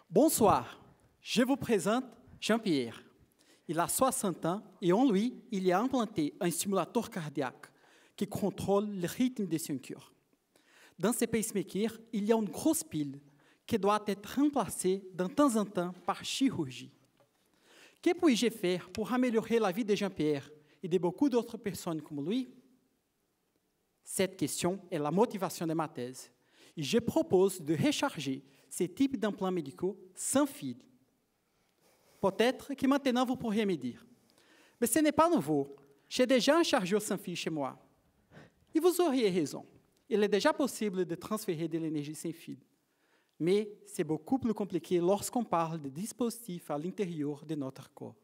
Bonsoir, je vous présente Jean-Pierre. Il a 60 ans et en lui, il y a implanté un stimulateur cardiaque qui contrôle le rythme de son cœur. Dans ce pacemaker, il y a une grosse pile qui doit être remplacée de temps en temps par chirurgie. Que puis-je faire pour améliorer la vie de Jean-Pierre et de beaucoup d'autres personnes comme lui? Cette question est la motivation de ma thèse. Et je propose de recharger ce type d'implants médicaux sans fil. Peut-être que maintenant vous pourriez me dire, mais ce n'est pas nouveau, j'ai déjà un chargeur sans fil chez moi. Et vous auriez raison, il est déjà possible de transférer de l'énergie sans fil. Mais c'est beaucoup plus compliqué lorsqu'on parle de dispositifs à l'intérieur de notre corps.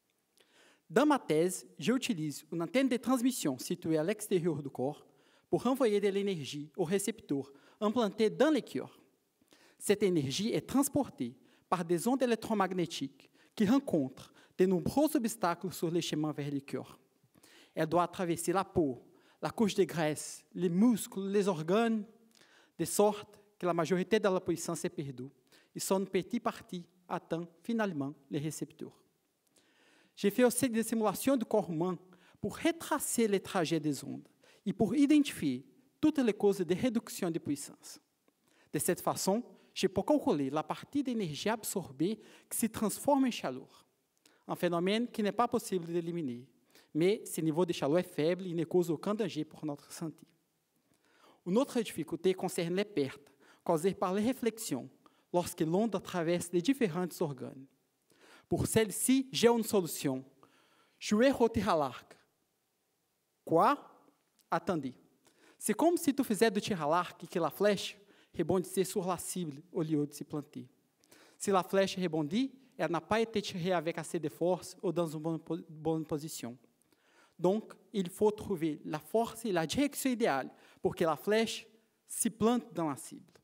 Dans ma thèse, j'utilise une antenne de transmission située à l'extérieur du corps pour envoyer de l'énergie au récepteur implanté dans le cœur. Cette énergie est transportée par des ondes électromagnétiques qui rencontrent de nombreux obstacles sur le chemin vers le cœur. Elle doit traverser la peau, la couche de graisse, les muscles, les organes, de sorte que la majorité de la puissance est perdue et son petit partie atteint finalement les récepteurs. J'ai fait aussi des simulations du corps humain pour retracer les trajets des ondes et pour identifier toutes les causes de réduction de puissance. De cette façon, je peux calculer la partie d'énergie absorbée qui se transforme em chaleur, un phénomène qui n'est pas possible d'éliminer, mais ce niveau de chaleur est faible et ne cause aucun danger pour notre santé. Une autre difficulté concerne les pertes causées par les réflexions lorsque l'onde traverse les différents organes. Pour celle-ci, j'ai une solution. Jouer au tir à l'arc. Quoi? Attendez. C'est comme si tu faisais du tir à l'arc et que la flèche rebondissait sur la cible au lieu de se planter. Si la flèche rebondit, elle n'a pas été tirée avec assez de force ou dans une bonne position. Donc, il faut trouver la force et la direction idéale pour que la flèche se plante dans la cible.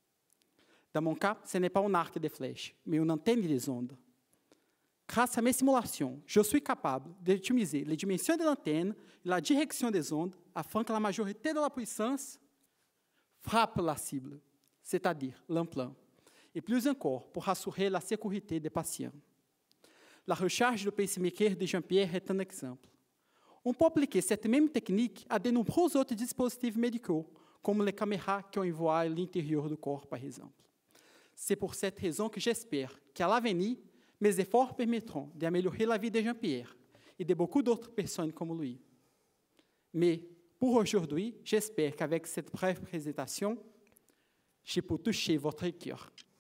Dans mon cas, ce n'est pas un arc de flèche, mais une antenne des ondes. Grâce à mes simulations, je suis capable d'optimiser les dimensions de l'antenne et la direction des ondes afin que la majorité de la puissance frappe la cible, c'est-à-dire l'implant, et plus encore pour assurer la sécurité des patients. La recharge du pacemaker de Jean-Pierre est un exemple. On peut appliquer cette même technique à de nombreux autres dispositifs médicaux, comme les caméras qu'on envoie à l'intérieur du corps, par exemple. C'est pour cette raison que j'espère qu'à l'avenir, mes efforts permettront d'améliorer la vie de Jean-Pierre et de beaucoup d'autres personnes comme lui. Mais pour aujourd'hui, j'espère qu'avec cette brève présentation, je peux toucher votre cœur.